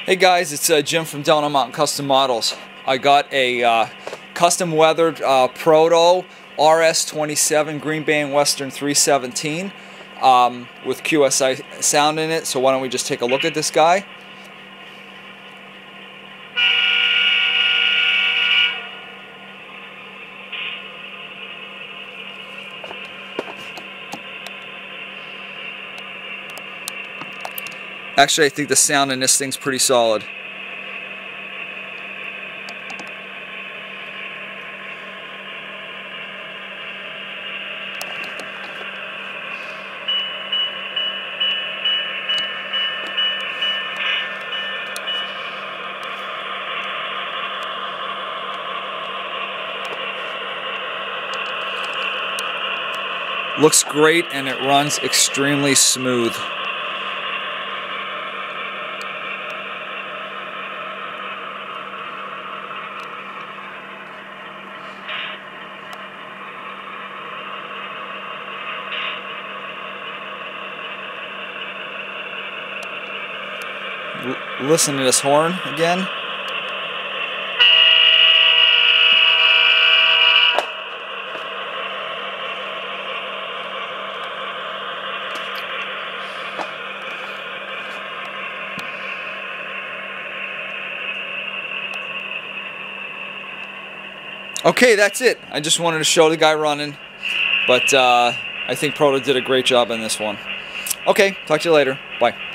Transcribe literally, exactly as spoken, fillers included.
Hey guys, it's uh, Jim from Delano Mountain Custom Models. I got a uh, custom weathered uh, Proto R S twenty-seven Green Band Western three seventeen um, with Q S I sound in it, so why don't we just take a look at this guy. Actually, I think the sound in this thing's pretty solid. Looks great, and it runs extremely smooth. L- listen to this horn again. Okay, that's it. I just wanted to show the guy running, but uh, I think Proto did a great job on this one. Okay, talk to you later. Bye.